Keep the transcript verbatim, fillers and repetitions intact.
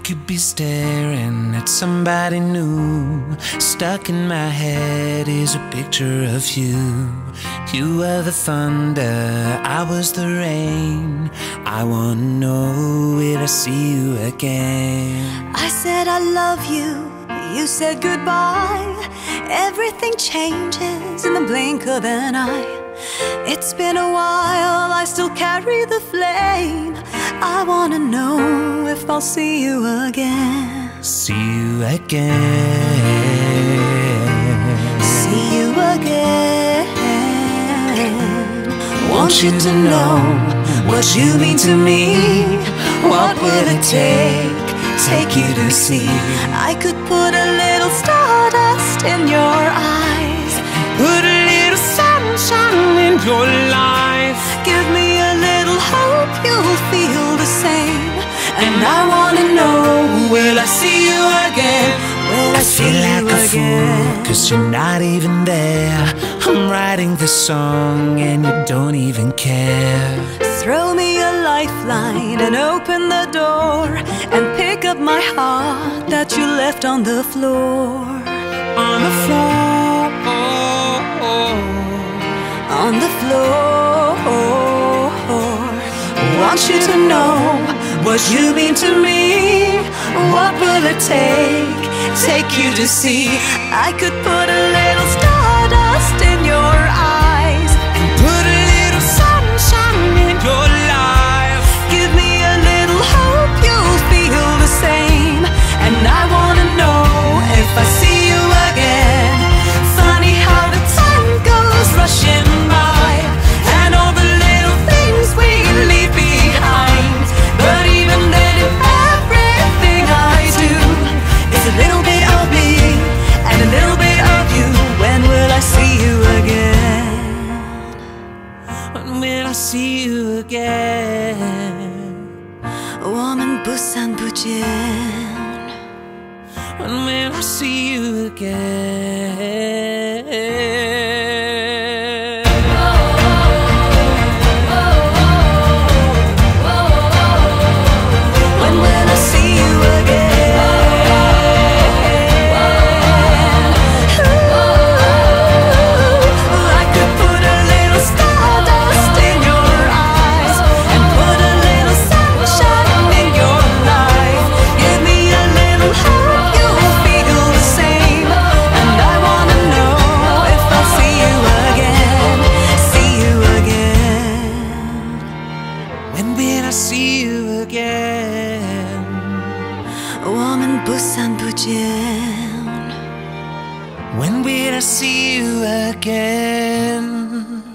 could be staring at somebody new. Stuck in my head is a picture of you. You were the thunder, I was the rain. I wanna know, will I see you again? I said I love you, you said goodbye. Everything changes in the blink of an eye. It's been a while, I still carry the flame. I wanna know if I'll see you again. See you again. See you again. Want you to know what you mean to me. What will it take, take you to see? I could put a little stardust in your eyes. Put a little sunshine in your life. Give me a little hope you'll feel the same. And I wanna know, will I see you again? Will I, I feel like a fool, cause you're not even there. I'm writing this song and you don't even care. Throw me a lifeline and open the door, and pick up my heart that you left on the floor. On the floor, on the floor. Want you to know what you mean to me. What will it take, take you to see? I could put a little stardust in your eyes. Put a little sunshine in your life. Give me a little hope you'll feel the same. And I wanna know if I see you again. Funny how the time goes rushing by, and all the little things we leave behind. But even then, in everything I do, it's a little bit of me and a little bit of you. When will I see you again? When will I see you again? 我们不散不见。 When will I see you again? When will I see you again? 我们不散不见。 When will I see you again?